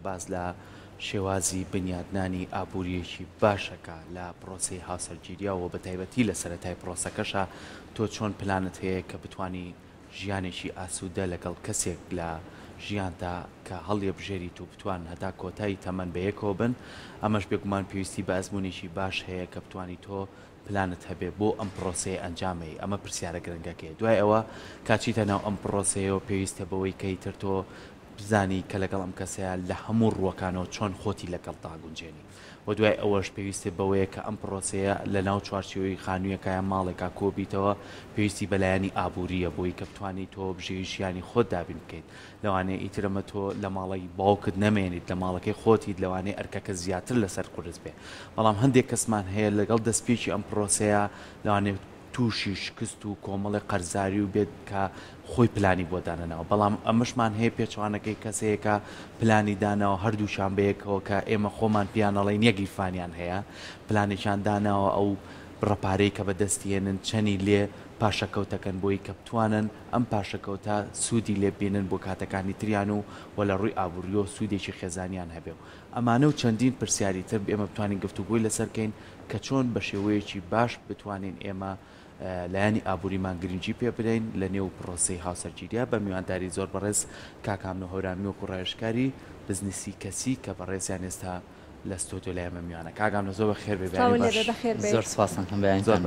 باز لە شێوازی بنیادنانی ئابوووریەکی باشەکە لە پرۆسی هاوسەرگیریەوە بە تایبەتی لە سەرەتای پرۆسەکەشە تۆ چۆن پلانت هەیە کە بتانی ژیانێکی ئاسوودە لەگەڵ کەسێک لە ژیاندا کە هەڵیە بژێریت و بتوان هەتا کۆتایی تەمەەن بەیەکەوە بن ئەمەش بێگومان پێویستی بە ئەزمموونێکی باش هەیە کە بتانی تۆ پلانت هەبێ بۆ ئەم پرۆسی ئەنجامی ئەمە پرسیارە گرنگەکەی دوای ئەوە کاچیتە ناو ئەم پرۆسەیەوە پێویستە بەوەی کەیتر تۆ بزانی کە لەگەڵ ئەم کەسەیە لە هەموو ڕووەکانەوە چۆن خۆتی لەگەڵ تاگونجێنی و دوای ئەوەش پێویستی بەوەیە کە ئەم پرۆسەیە لە ناو چوارچێوەی خانوویەکەیان ماڵێکا کۆبیتەوە پێویستی بەلایانی ئابوووریە بۆی کە بتوانیت تۆ بژێوی ژیانی خۆت دابین بکەیت لەوانەیە ئیترەمە تۆ لە ماڵی باوکت نەمێنیت لە ماڵەکەی خۆتیت لەوانەیە ئەرکەکە زیاتر لەسەر قورس بێ بەڵام هەندێک کەسمان هەیە لەگەڵ دەستپێکی ئەم پرۆسەیە لەوانێت تووشی شکست و کۆمەڵی قەرزاری و بێت کە خۆی پلانی بۆ دانەوە بەڵام ئەمەشمان هەیە پێچوانەکەی کەسەیەکە پلانی دانەوە هەردووشان بەیەکەوە کە ئێمە خۆمان پیانەڵی یەکیفانیان هەیە پلانێکیان داناوە ئەو ڕەپارەی کە بەدەستیێنن چەنی لێ پاشەکەوتەکەن بۆی کە بتوانن ئەم پاشەکەوتە سوودی لێبێنن بۆ کاتەکانی تریان و لە ڕووی ئابوووریۆ سوودێکی خێزانیان هەبێ و ئەمانە و چەندین پرسیاری تر ئێمە بتوانین گفتوگوی لەسەرکەین کە چۆن بە شێوەیەکی باش بتوانین ئێمە لایانی ئابوووریمان گرنگجی پێ بدەین لە نێو پرۆسی هاوسەرگیریە بە میوانداری زۆر بەڕێز کاکام هۆرامی وەکو ڕێژکاری بزنسی کەسی کە بەڕێزیان ئێستا لە ستۆدیۆ لای ئێمە میوانە کاگام لە زۆر بەخێر بێ زۆر سپاسان زۆر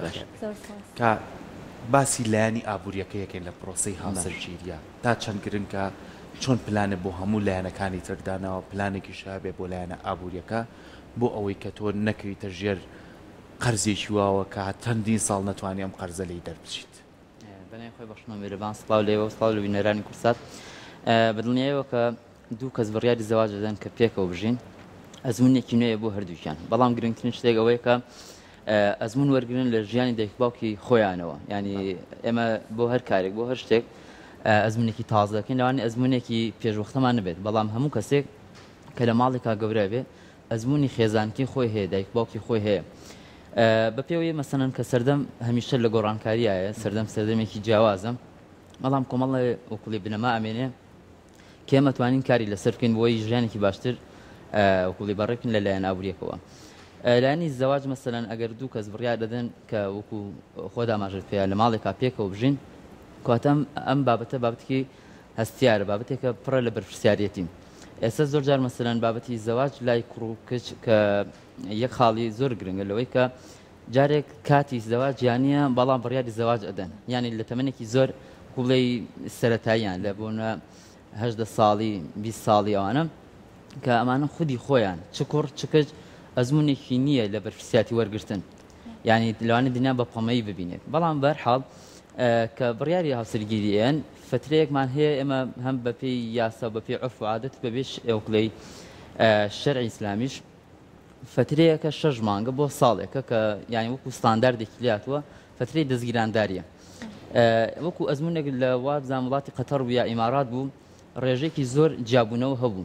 کە باسی لایانی ئابوووریەکە یەکەین لە پرۆسی هاوسەرگیریە تا چەند گرنگکە چۆن پلانە بۆ هەموو لایەنەکانی تردانەوە پلانێکی شابێ بۆ لایەنە ئابوووریەکە بۆ ئەوەی کە تۆ نەکەویتە ژێر قەرزێکی واوە کە چەندین ساڵ نەتوانانی ئەم قەرزە لی دەربچیت بەنای خۆی بەشنە میرەبان سڵاو لێوە سڵاو لە بینەرانی کورسات بەدڵنیایەوە کە دوو کەس بڕیاری زەواج دەدەن کە پێکەوە بژین ئەزمونێکی نوێیە بۆ هەردووکیان بەڵام گرنگترین شتێک ئەوەیە کە ئەزمون وەرگرن لە ژیانی دایکباوکی خۆیانەوە ینی ئێمە بۆ هەر کارێک بۆ هەر شتێک ئەزمونێکی تازە دەکەین لەوانێ ئەزمونێکی پێشوەختەمان نبێت بەڵام هەموو کەسێک کە لە ماڵێکا گەورە بێ ئەزمونی خێزانکی خۆی هەیە دایکباوکی خۆی هەیە بە پێوەیە مەسەنەن کە سەردەم هەمیشە لە گۆڕانکاریایە سەردەمێکی جیاوازە بەڵام کۆمەڵی وەکوڵی بنەما ئەمێنێ کە ئێمە توانین کاری لەسەر بکەین بۆی ژیانێکی باشتر وەکوڵی بەڕێکن لەلایەن ئابوووریەکەوە لایەنی زەواج مەسەلەن ئەگەر دوو کەس بڕیار دەدەن کە وەکو خۆدا ماژێت پێیان لە ماڵێکا پێکەوە بژین کاتەم ئەم بابەتە بابەتێکی هەستیارە بابەتێکە پڕە لە بەرپرسیارەتی ئێستا زۆر جار مەسەلەن بابەتی زەواج لای کوڕ و کچ کە یەک خاڵی زۆر گرنگە لەوەی کە جارێک کاتی زەواج یانە بەڵام بڕیاری زەواج ئەدەن یعنی لە تەمەنێکی زۆر کوڵەی سەرەتاییان لە بۆنە 18 ساڵی 20 ساڵی ئەوانە کە ئەمانە خودی خۆیان چ کوڕ چ کچ ئەزمونێکی نییە لە بەرپرسیاتی وەرگرتن یعنی لەوانە دنیا بە پەمەی ببینێت بەڵام بەرحاڵ کە بڕیاری هاوسەرگیریان فترەیەکمان هەیە ئێمە هەم بەپێی یاسا بەپێی عرف و عادەت بەبێش ئەوکڵەی شەرعی ئیسلامیش فترەیەکە 6 مانگە بۆ ساڵێکە کە یانی وەکو ستانداردێکی لاتوە فترەی دەستگیرانداریە وەکو ئەزمونێک لە وابزان وڵاتی قەتەر و یا ئیمارات بوو ڕێژێکی زۆر جیابوونەوە هەبوو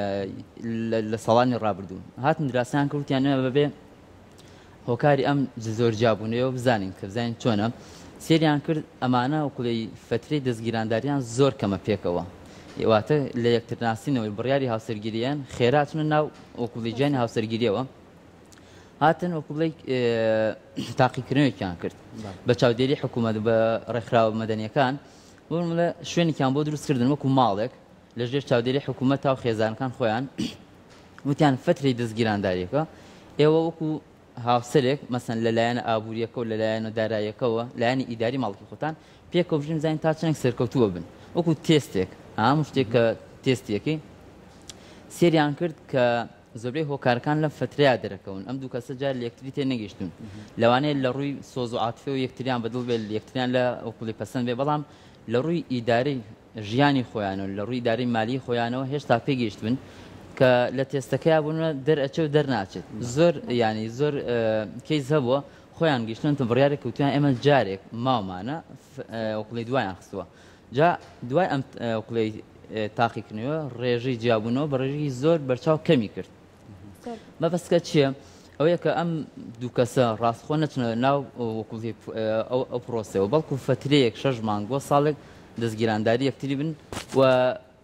لە ساڵانی ڕابردوو هاتن دراسیان کەوتیانەوە بەبێ هۆکاری ئەم زۆر جیابوونەوە بزانین کە بزانین چۆنە سێریان کرد ئەمانە وەکوڵی فترەی دەستگیرانداریان زۆر کەمە پێکەوە واتە لە یەکترناسینەوەی بڕیاری هاوسەرگیریان خێراتونە ناو وەکوڵی جیانی هاوسەرگیریەوە هاتن وەکوڵی تاقیکردنەوەیان کرد بە چاودێری حکوومەت بە ڕێکخراوە مەدەنیەکان بۆ لە شوێنێکیان بۆ دروستکردن وەکو ماڵێک لە ژێر چاودێری حکوومەت تا و خێزانەکان خۆیان وتیان فترەی دەستگیرانداریەکە ئێوە وەکو هاوسەرێک مەسەن لەلایەنە ئابوووریەکە و لەلایەنە داراییەکەوە لایەنی ئیداری ماڵکی خۆتان پێکەوە بژین زانین تا چەند سەرکەوتووە بن وەکو تێستێک هەموو شتێک کە تێستیەکەی سێریان کرد کە زۆربەی هۆکارەکان لەم فترەیە دەرەکەون ئەم دوو کەسە جار لە یەکتری تێ نەگەیشتون لەوانەیە لە ڕووی سۆز و عاتفە و یەکتریان بەدڵ بێت یەکتریان لە وەکوڵی پەسەند بێ بەڵام لە ڕووی ئیدارەی ژیانی خۆیانەوە لە ڕووی ئیدارەی مالی خۆیانەوە هێشتا پێگەیشت بن کە لە تێستەکەی بوونە دەرئەچێ و دەرناچێت زۆر ینی زۆر کەیس هەبووە خۆیان گەیشتن بڕیارێک کەوتیان ئێمە جارێک ماومانە وەکوڵی دوایان خستووە جا دوای ئەم وەکوڵی تاقیکردنەوە ڕێژەی جیابوونەوە بە ڕێژەی زۆر بەرچاو کەمی کرد مەبەستکە چییە؟ ئەوەیە کە ئەم دوو کەسە ڕاستخۆ نەچنە ناو وەکوڵی ئەو پرۆسەوە بەڵکو فترەیەک 6 مانگ بۆ ساڵێک دەستگیرانداری یەکتری بن و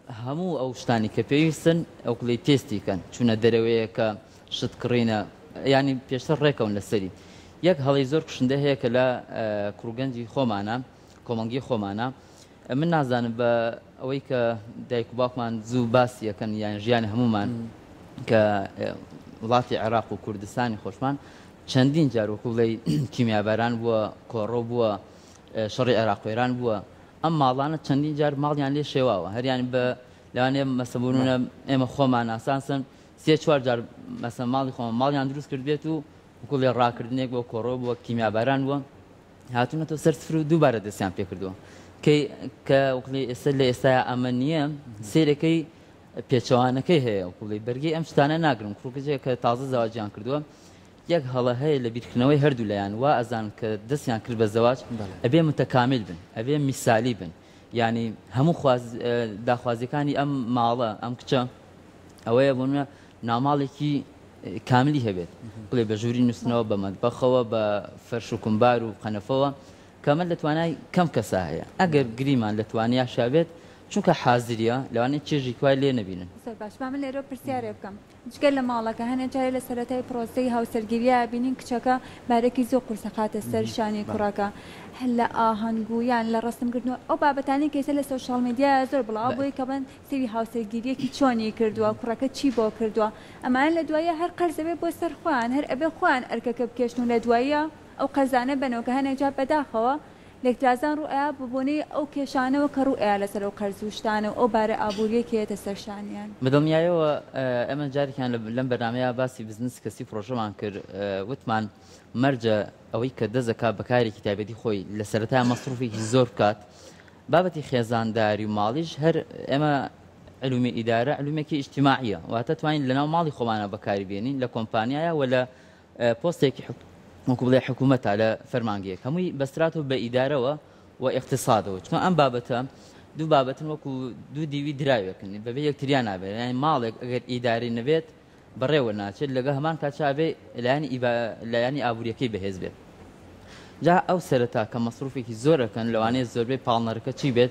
هەموو ئەو شتانی کە پێویستن ئەو کڵی تێستیکەن چونە دەرەوەیە کە شت کڕینە ینی پێشتر ڕێکەون لەسەری یەک هەڵی زۆر کوشندە هەیە کە لە کوڕگەنجی خۆمانە کۆمەڵگی خۆمانە من نازانم بە ئەوەی کە دایک و باوکمان زوو باسی یەکەن یان ژیانی هەمومان کە وڵاتی عێراق و کوردستانی خۆشمان چەندین جار وەکوڵی کیمیاباران بووە کۆڕۆ بووە شەڕی عێراقوێران بووە ئەم ماڵانە چەندین جار ماڵیان لێ شێواوە هەریان بە لەوانێ مەسەبوونە ئێمە خۆمان ئاسانسن سێ چوار جار مەسە ماڵی خۆمان ماڵیان دروست کرد بێت و وەکوڵێ ڕاکردنێک بۆ کۆڕۆ بووە کیمیاباران بووە هاتوونەتەوە سەر سفر و دووبارە دەستیان پێ کردووە کە وەکوڵی ئێستا لە ئێستاە ئەمە نییە سیرەکەی پێچەوانەکەی هەیە وەکوڵی بەرگی ئەم شتانە ناگرم کوڕکەجێک کە تازە زەواجیان کردووە یەک هەڵە هەیە لە بیرکردنەوەی هەردوو لایەن وا ئەزان کە دەستیان کرد بە زەواج ئەبێ متەکامل بن ئەبێ میسالی بن ینی هەموو داخوازیەکانی ئەم ماڵە ئەم کچە ئەوەیە بوونە ناماڵێکی کاملی هەبێت بڵێ بە ژووری نووسنەوە بە مەتبەخەوە بە فەرش و کومبار و قەنەفەوە کەمە لە توانای کەم کەسا هەیە ئەگەر گریمان لە توانیا شابێت چونکە حازریە لەوانەیە چێژی کوای لێ نەبینن باش من لێرە پرسیارێ بکەم جگەل لە ماڵەکە هەنێ جارێ لە سەرەتای پرۆسەی هاوسەرگیریە بینین کچەکە بارێکی زۆر قورسەقاتە سەر شانی کوڕەکە هەل لە ئاهەنگویان لە ڕستمکردنەوە ئەو بابەتانی کەسە لە سۆشال میدیا زۆر بڵاو بۆی کە بن سری هاوسەرگیریەکی چۆنی کردووە کوڕەکە چی بۆ کردووە ئەمان لە دوایە هەر قەرزەبێ بۆ سەرخوان هەر ئەبێ خوان ئەرکەکە بکێشن و لە دوایە ئەو قەرزانە بنەوە کە هەنێک جار بەداخەوە لێکترازان ڕوئیا ببوونی ئەو کێشانەوە کە ڕوئیا لەسەر ئەو قەرزوشتانە و ئەو بارە ئابوووریەکێتە سەرشانیان بەدڵنیایەوە ئەمە جارێکیان لەم بەنامەیە باسی بزنس کەسی پرۆژەمان کرد وتمان مەرجە ئەوەی کە دەزەکا بەکارێکی تایبەتی خۆی لە سەرەتای مەسروفێکی زۆر بکات بابەتی خێزانداری و ماڵیش هەر ئێمە علومی ئیدارە علومێکی ئیجتیماعیە واتە توانین لەناو ماڵی خۆمانە بەکاری بێنین لە کۆمپانیایە و لە پۆستێکی وەکو بڵێ حکوومەتە لە فەرمانگەیەک هەمووی بەسترات و بە ئیدارەوە و اقتصادەوە چون ئەم بابەتە دوو بابەتن وەکو دوو دیوی دراوێکن بەبێ یەکتریان نابێت یانی ماڵێک ئەگەر ئیداری نەبێت بەڕێوە ناچێت لەگە هەمان کاچابێ لایانی ئابوووریەکەی بەهێز بێت جا ئەو سەرەتا کە مەسروفێکی زۆرەکەن لەوانەیە زۆربەی پاڵنەرەکە چی بێت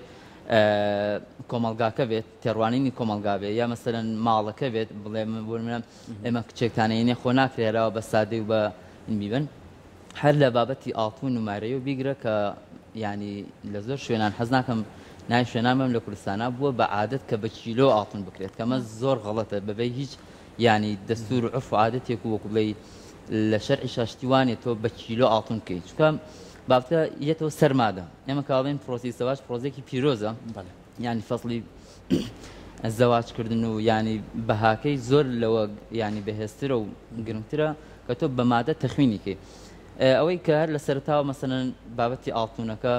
کۆمەلگاکە بێت تێڕوانینی کۆمەلگا بێت یا مەسەرەن ماڵەکە بێت بڵێ ئێمە کچێکتانەیە خۆ ناکرێراوە بە سادەی و بە بیبن هەر لە بابەتی ئاڵتون نمارەیە و بیگرە کە ینی لە زۆر شوێنان حەز ناکەم نای شوێنامەم لە کوردستانە بووە بە عادەت کە بە کیلۆ ئاڵتون بکرێت کەمە زۆر غەڵەتە بەبێ هیچ ینی دەستور و عرف و عادەتێک و وەکو بڵێ لە شەرعی شاشتیوانێت تۆ بە کیلۆ ئاڵتون بکەیت چونکە بابەتە یەتەوە سەرمادە ئێمە کاڵێن پرۆسی سەواج پرۆزێکی پیرۆزە ینی فەسڵی زەواجکردن و ینی بەهاکەی زۆر لەوە ینی بەهێزترە و گرنگترە کە تۆ بە مادە تەخمینیکەی ئەوەی کە هەر لە سەرتاوە مەسەرەن بابەتی ئاڵتونەکە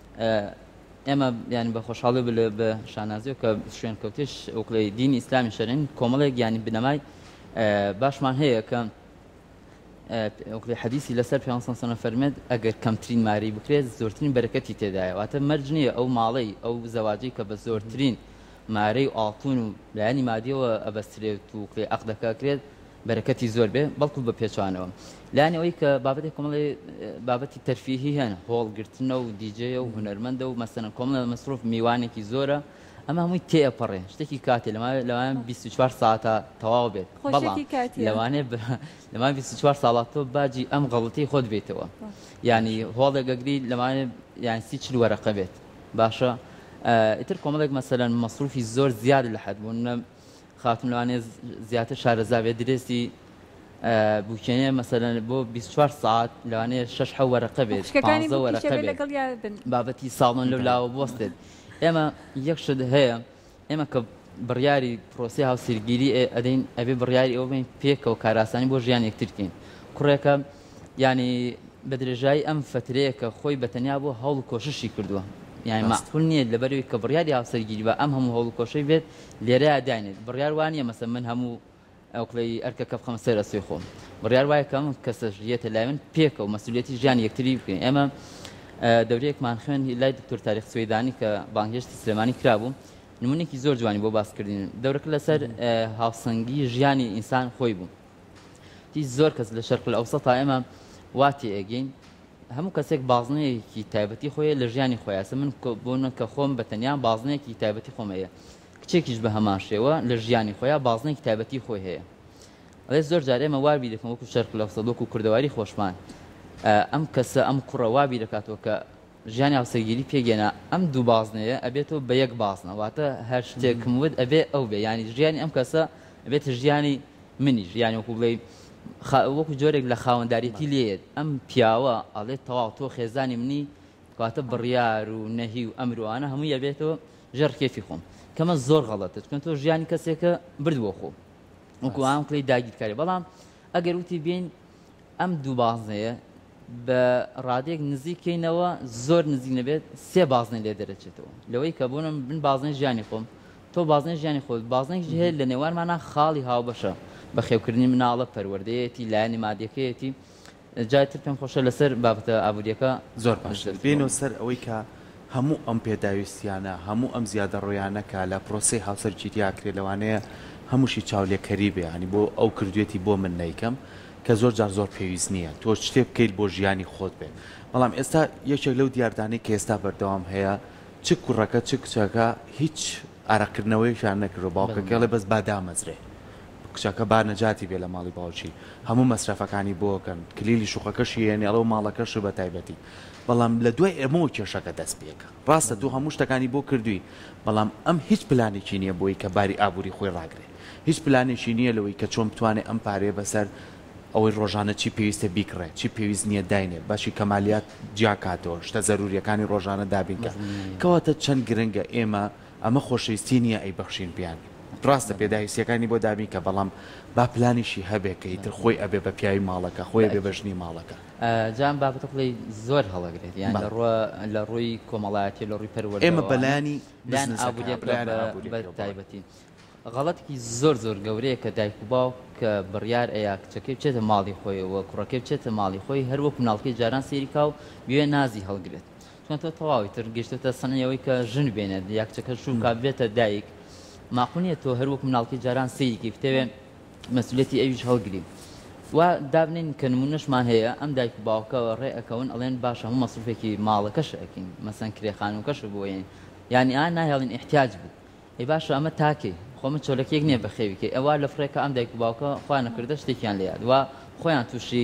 ئێمە ینی بە خۆشحاڵی بە شانازیەوە کە شوێن کەوتێش ئەوکڵی دینی ئیسلامی شەرعین کۆمەڵێک ینی بنەمای باشمان هەیە کە ئەوکڵی حەدیسی لەسەر پێ سەنە فەرمێت ئەگەر کەمترین ماری بکرێت زۆرترین بەرەکەتی تێدایە واتە مەرج نییە ئەو ماڵەی ئەو زەواجی کە بە زۆرترین مارەی و ئاڵتون و لایانی مادیەوە ئەبەسترێت و کڵێ عەقد دەکرێت بەرەکەتی زۆر بێ بەڵکو بە پێچوانەوە لایەنی ئەوەی کە بابەتی کۆمەڵی بابەتی تەرفیهی هەن هۆڵگرتنە و دیجێ و هونەرمەندە و مەسەرەن کۆمەڵە مەسروف میوانێکی زۆرە ئەمە هەمووی تێئەپەڕێ شتێکی کاتێ لەوانە 24 ساعتە تەواو بێت بەڵام لەوانێ لەمان 24 ساڵات تۆ باجی ئەم غەڵەتەی خۆت بێتەوە ینی هۆڵێک گەگری لەوانێ یان 30 وەرەقە بێت باشە ئیتر کۆمەڵێک مەسەرەن مەسروفی زۆر زیاد لە حەد بوون خاتم لەوانێ زیاتر شارەزاوێت درێستی بووکێنێ مەسەرەن بۆ 24 ساعت لەوانەیە 6 وەرەقە بێت 15 وەرەقە بێت بابەتی ساڵن لەو لاوە بۆستێت ئێمە یەک شت هەیە ئێمە کە بڕیاری پرۆسی هاوسەرگیری ئەدەین ئەبێ بڕیاری ئەوە بین پێکەوە کاراسانی بۆ ژیان یەکترکەین کوڕێکە ینی بە درێژایی ئەم فترەیە کە خۆی بەتەنیا بۆ هەوڵ و کۆششی کردووە یعنی معقول نییە لەبەرەوەی کە بڕیاری هاوسەرگیری بە ئەم هەموو هەوڵ و کۆشەی بێت لێرەیە داینێت بڕیار وانە مەسە من هەموو ئەوکڵی ئەرکەکە بخەمە سەر ئەسوی خۆم بڕیار وایە کەم کەسە ژێتە لای من پێکە و مەسئولیەتی ژیان یەکتری بکەین ئێمە دەورەیەکمان خوێن لای دکتۆر تاریخ سوێدانی کە بانگهێشتی سلێمانی کرابوو نمونێکی زۆر جوانی بۆ باسکردین دەورەکە لەسەر هاوسەنگی ژیانی ئینسان خۆی بوو هیچ زۆر کەس لە شەرق ئەوسەتا ئێمە واتی ئەگەین هەموو کەسێک بازنەیەکی تایبەتی خۆیە لە ژیانی خۆیاسە من بۆنە کە خۆم بەتەنیا بازنەیەکی تایبەتی خۆمەیە کچێکیش بە هەمان شێوە لە ژیانی خۆیان بازنەی کتابەتی خۆی هەیە ئەڵێ زۆر جارێ ئێمە وا بیر دەکەم وەکو شەرق لەوسەد وەکو کوردەواری خۆشمان ئەم کەسە ئەم کوڕە وا بیر دەکاتەوە کە ژیانی هاوسەرگیری پێگەێنا ئەم دوو بازنەیە ئەبێتەوە بە یەک بازنە واتە هەر شتێکم وت ئەبێ ئەو بێ ینی ژیانی ئەم کەسە ئەبێتە ژیانی منیش ژیانی وەکو بڵێ وەکو جۆرێک لە خاوەنداریەتی لێت ئەم پیاوە ئەڵێت تەواو تۆ خێزانی منی کاتە بڕیار و نەهی و ئەمروانە هەموو یەبێتەوە ژەر کێفی خۆم کەمە زۆر غەڵەتە چکن تۆ ژیانی کەسێکە بردووە خۆ وەکو ئەم کڵی داگیرکاری بەڵام ئەگەر وتی بین ئەم دوو بازنەیە بە ڕادێک نزیکەینەوە زۆر نزیک نەبێت سێ بازنەی لێ دەرەچێتەوە لەوەی کە بوونم بن بازنەی ژیانی خۆم تۆ بازنەی ژیانی خۆت بازنێکی هەیە لە نێوانمانە خاڵی هاوبەشە بە خێوکردنی مناڵە پەروەردەیەتی لایەنی مادیەکەیەتی جاتر پێم خۆشە لەسەر بابەتە ئابوووریەکە زۆر باش بێنەوە سەر ئەوەی کە هەموو ئەم پێداویستیانە هەموو ئەم زیادە ڕۆیانەکە لە پرۆسی هاوسەرگیریاکرێ لەوانەیە هەمووشی چاولێکەری بێ ینی بۆ ئەو کردوێتی بۆ من نیکەم کە زۆر جار زۆر پێویست نییە تۆ شتێ بکەیت بۆ ژیانی خۆت بێ بەڵام ئێستا یەکێک لەو دیاردانەی کە ئێستا بەردەوام هەیە چ کوڕەکە چ کچەکە هیچ ئارەکردنەوەیشان نەکردو باوکەکەڵێ بەس بادامەزرێ کچەکە با نەجاتی بێ لە ماڵی باوکی هەموو مەسرەفەکانی بۆکەن کلیلی شوقەکەشی هێنێڵە و ماڵەکەش بە تایبەتی بەڵام لە دوای ئەمەوە کێشەکە دەست پێکە ڕاستە دوو هەموو شتەکانی بۆ کردووی بەڵام ئەم هیچ پلانێکی نییە بۆی کە باری ئابووری خۆی ڕاگرێ هیچ پلانێکی نییە لەوەی کە چۆن بتوانێت ئەم پارێ بەسەر ئەوەی ڕۆژانە چی پێویستە بیکڕێ چی پێویست نییە داینێ باشی کەمالیات جیاکاتەوە شتە زەروریەکانی ڕۆژانە دابینکە کەواتە چەند گرنگە ئێمە ئەمە خۆشەویستی نییە ئەی بەخشین بیان ڕاستە پێداویستیەکانی بۆ دابین کە بەڵام با پلانیشی هەبێ کە ئیتر خۆی ئەبێ بە پیاوی ماڵەکە خۆی بێ بەژنی ماڵەکە جام بابەتە بڵێ زۆر هەڵەگرێت یان لە ڕووی کۆمەڵایەتی لە ڕووی پەروەردە ئێمە بەلانی لان ئابوووریەک بە تایبەتی غەڵەتێکی زۆر زۆر گەورەیە کە دایک و باوک کە بڕیار ئەیە کچەکەی بچێتە ماڵی خۆیەوە کوڕەکەی بچێتە ماڵی خۆی هەروەکو مناڵکەی جاران سێریکا و بوێ نازی هەڵگرێت چون تۆ تەواوی تر گەشتێتە سەنەیەوەی کە ژن بێنێت یا کچەکە شوکا بێتە دایک ماقونیە تۆ هەروەکو مناڵکی جاران سێریکی بتەوێن مەسئولێتی ئەویش هەڵگری و دابنین کە نمونەشمان هەیە ئەم دایک و باوکەوە ڕێ ئەەکەون ئەڵێن باشە هەموو مەسروفێکی ماڵەکەش ئەکەین مەسەن کرێخانوکەش بۆیین یعنی ئا ناهێڵین احتیاج بوو ئەی باشە ئەمە تاکێ خۆمە چۆلەکێک نییە بەخێویکە ئەوە لە فڕێکە ئەم دایک و باوکە خۆیان نەکردە شتێکیان لە یاد و خۆیان تووشی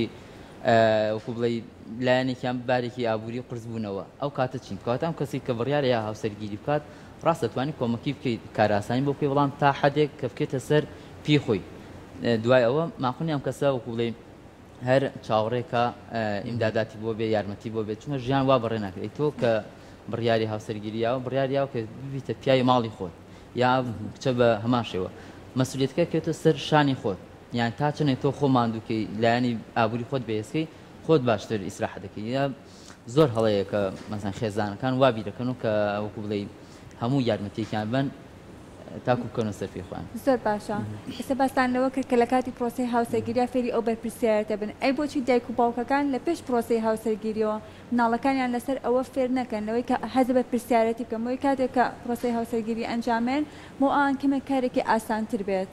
وەکو بڵێ لایەنێکیان بارێکی ئابووری قرس بوونەوە ئەو کاتە چین کاتە ئەم کەسی کە بڕیارە یا هاوسەرگیری بکات ڕاستە توانی کۆمەکی بکەیت کاراسانی بۆ بکەی بەڵام تا حدێک کە بکێتە سەر پێی خۆی دوای ئەوە ماقونی ئەم کەسە وەکو بڵێ هەر چاوەڕێکە ئیمداداتی بۆ بێ یارمەتی بۆ بێت چونکە ژیان وا بەڕێ ناکرێت تۆ کە بڕیاری هاوسەرگیریاوە بڕیاریاوە کە ببیتە پیاوی ماڵی خۆت یا بچە بە هەمان شێوە مەسئولیەتەکە کێتە سەر شانی خۆت یان تا چنێک تۆ خۆ ماندووکەی لایەنی ئابووری خۆت بەهێزکەی خۆت باشتر ئیسراحەت دەکەی یا زۆر هەڵەیە کە مەسەن خێزانەکان وا بیر دەکەن و کە وەکو بڵێ هەموو یارمەتیەکیان بن تاکو بکەنە سەر پێی خۆیان زۆر باشە ئێستا باستان لەوە کرد کە لە کاتی پرۆسی هاوسەرگیریە فێری ئەو بەرپرسیارەتە بن ئەی بۆچی دایک و باوکەکان لە پێش پرۆسی هاوسەرگیریەوە مناڵەکانیان لەسەر ئەوە فێر نەکەن لەوەی کە حەز بە پرسیارەتی بکەم بۆی کاتێک کە پرۆسی هاوسەرگیری ئەنجامێن بۆ ئەوان کەمێک کارێکی ئاسانتر بێت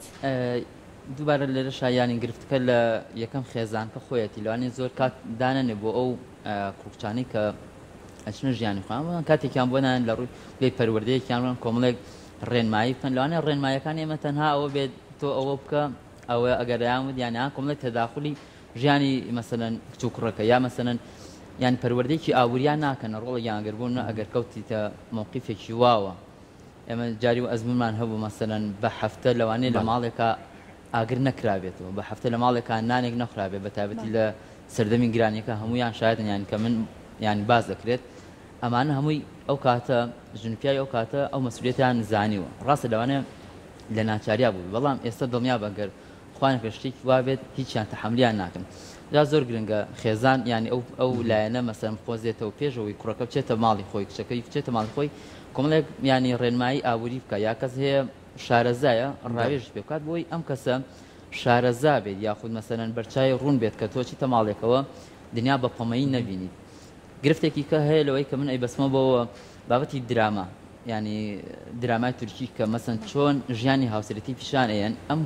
دووبارە لێرە شایانی گرفتکە لە یەکەم خێزان کە خۆیەتی لەوانێ زۆر کات دانەنێ بۆ ئەو کوڕکچانەی کە ئەچنە ژیانی خۆیان کاتێکیان بۆنان لە ڕووی لێ پەروەردەیەکیان کۆمەڵێک ڕێنمایی بکەن لەوانێ ڕێنمایەکان ئێمە تەنها ئەوە بێت تۆ ئەوە بکە ئەوە ئەگەریان ودیانیان کۆمەڵێک تەداخلی ژیانی مەسەلەن کچ و کوڕەکە یا مەسەلەن یان پەروەردەیەکی ئاوریان ناکەنە ڕۆڵە یانگەربوون ئەگەر کەوتیتە مووقیفێکی واوە ئێمە جاری و ئەزمونمان هەبوو مەسەلەن بە هەفتە لەوانەیە لە ماڵێکە ئاگر نەکرابێتەوە بە هەفتە لە ماڵێکان نانێک نەخرابێت بە تایبەتی لە سەردەمی گرانیەکە هەمویان شایەتن یان کە من یانی باز دەکرێت ئەمانە هەمووی ئەو کاتە ژنپیای ئەو کاتە ئەو مەسئولیەتیان زانیوە ڕاستە لەوانەیە لە ناچاریا بوو بەڵام ئێستا دڵنیا بەگەر خوانێکە شتێکی وابێت هیچیان تەحەملیان ناکەن جا زۆر گرنگە خێزان ینی ئەو لایەنە مەسەلەن خۆزێتەوە پێشەوەی کوڕەکە بچێتە ماڵی خۆی کچەکەی بچێتە ماڵی خۆی کۆمەڵێک ینی ڕێنمایی ئابووری بکە یا کەس هەیە شارەزایە ڕاوێژ پێ بکات بۆی ئەم کەسە شارەزا بێت یاخود مەسەلەن بەرچای ڕوون بێت کە تۆچیتە ماڵێکەوە دنیا بە پەمەیی نەبینیت گرفتێکی کە هەیە لەوەی کە من ئەی بەسمە بەوە بابەتی دراما ینی درامای تورکی کە مەسەن چۆن ژیانی هاوسەرەتی پیشان ئەیەن ئەم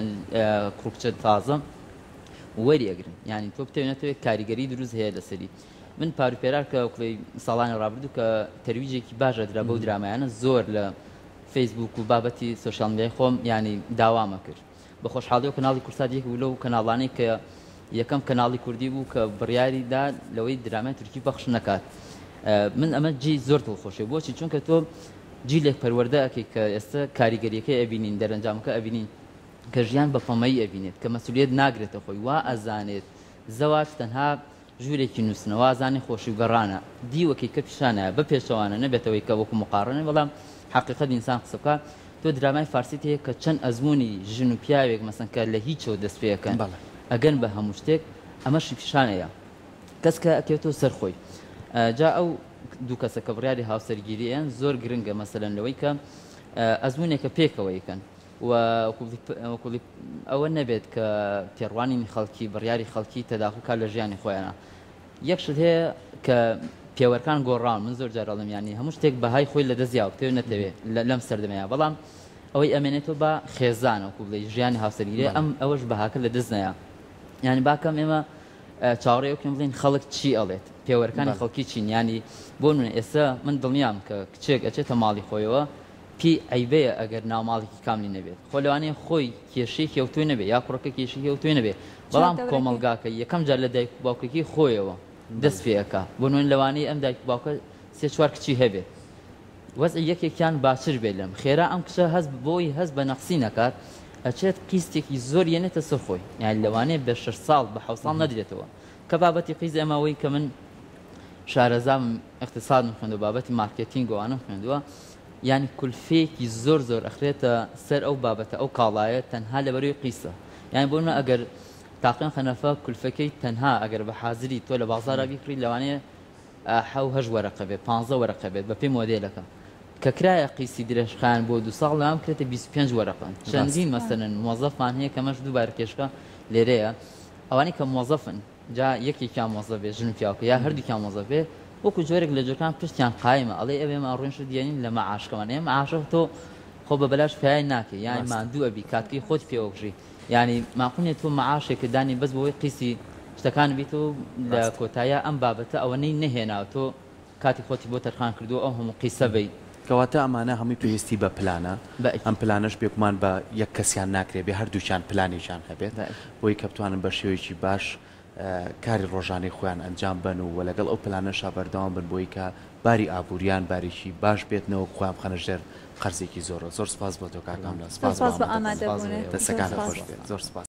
کوڕکچە تازە وەریەگرن ینی تۆ بتەوێنێتەوە کاریگەری دروست هەیە لەسەری من پاروپێرار کە وڵی ساڵانی ڕابردوو کە تەرویجێکی باشە درا بەو درامایانە زۆر لە فەیسبوک و بابەتی سوشال میدیای خۆم ینی داوامە کرد بە خۆشحاڵی و کەناڵی کورسات یەک بوو لەو کەناڵانەی کە یەکەم کەناڵی کوردی بوو کە بڕیاریدا لەوەی درامای تورکی بەخش نەکات من ئەمە جی زۆر دڵخۆشی بۆچی چونکە تۆ جیلێک پەروەردە ئەەکەی کە ئێستا کاریگەریەکەی ئەبینین دەرەنجامەکە ئەبینین کە ژیان بە فەمەی ئەبینێت کە مەسئولیت ناگرێتە خۆی وا ئەزانێت زەواج تەنها ژوورێکی نووسنەوە ئازانی خۆشی و گەڕانە دیوەکەی کە پیشانە بە پێشەوانە نەبێتەوەی کە وەکو مقارنە بەڵام حقیقەت ئینسان قسە بکات تۆ درامای فارسی هەیە کە چەند ئەزمموی ژن و پیاوێک مەسەن کە لە هیچەوە دەست پێەکەن ئەگەن بە هەموو شتێک ئەمەشی پیشانەیە کەس کە ئەکەوێتەوە سەرخۆی جا ئەو دوو کەسە کە بڕیاری هاوسەرگیرییان زۆر گرنگە مەسەلەن لەوەی کە ئەزمونێکە پێکەوەیکەن ئەوە نەبێت کە پێڕوانی خەڵکی بڕیاری خەڵکی تەداخلکات لە ژیانی خۆیانە یەکشت هەیە کە پێوەرکان گۆڕاون من زۆر جارەڵم ینی هەموو شتێک بەهای خۆی لە دەستیاو تێ نەتەوێت لەم سەردەمەیە بەڵام ئەوەی ئەمێنێتەوە بە خێزانەوەکو بڵێ ژیانی هاوسەرگیری ئەم ئەوەش بەهاکە لە دەست نەیە ینی باکەم ئێمە چاوەڕێوەکەم بڵین خەڵک چی ئەڵێت پێوەرکانی خەڵکی چین ینی بۆ نوێ ئێستا من دڵنیام کە کچێک ئەچێتە ماڵی خۆیەوە پێی ئەیبەیە ئەگەر ناوماڵێکی کاملی نەبێت خۆ لەوانەیە خۆی کێشەی کێوتوی نەبێت یا کوڕەکە کێشی کێوتوی نەبێت بەڵام کۆمەلگاکە یەکەم جار لە دایک و باوکێکی خۆیەوە دەست پێەکە بۆ نوێن لەوانەیە ئەم دایک باوکە سێ چوار کچی هەبێت وەز یەکێکیان باشتر بێت لەم خێرا ئەم کچە هەست بۆی هەست بە نەقسی نەکات ئەچێت قیستێکی زۆر یەنێتە سەر خۆی یان لەوانەیە بە 6 ساڵ بە 7 ساڵ نەدرێتەوە کە بابەتی قیز ئەمەوەی کە من شارەزام اقتصاد خوێندووە بابەتی مارکتینگ ئەوانم خوێندووە ینی کولفەیەکی زۆر زۆر ئەخرێتە سەر ئەو بابەتە ئەو کاڵایە تەنها لەبەروی قیسە یانی بۆ منە ئەگەر تاقیان خەنەفە کولفەکەی تەنها ئەگەر بە حازری تۆ لە بازارە بیکڕی لەوانەیە 7 وەرەقە بێت 15 وەرەقە بێت بە پێی مۆدێلەکە کە کرایە قیسی درێژخان بۆ 2 ساڵ لەوام کرێتە 25 وەرەقن چەندین مەسەلەن موظفمان هەیە کەمەش دووبارە کێشکە لێرەیە ئەوانەی کە موظفن جا یەکێکیان موظف بێ ژن و پیاوکە یا هەردووکیان موظف بێ وەکو جۆرێک لە جۆرەکان پشتیان قایمە ئەڵێ ئەوێ ڕۆژ دیێنین لە مەعاشکەمان ئێمە معاشە تۆ خۆ بە بەلاش پیای ناکەی یانی ماندوو ئەبی کاتکی خۆت پێوەگژی ینی ماقونێت تۆ مەعاشێکە دانی بەس بۆی قیسی شتەکان بیتەوە لە کۆتایە ئەم بابەتە ئەوەنەی نەهێناوە تۆ کاتی خۆتی بۆ تەرخان کردو ئەو هەموو قیسە بی کەواتە ئەمانە هەمووی پێویستی بە پلانە ئەم پلانش بێکمان بە یەک کەسیان ناکرێت بێ هەردووچان پلانێکیان هەبێت بۆی کە بتوانن بە شێوەیەکی باش کاری ڕۆژانەی خۆیان ئەنجام بن و لەگەڵ ئەو پلانەشا بەردەوام بن بۆی کە باری ئابووریان بارێکی باش بێتنەوە خۆیان بخەنە ژێر قەرزێکی زۆر سپاس بۆ تۆ کاکام لە سپاس بە ئامادەبوونێت دەستەکانە خۆش بێت زۆر سپاس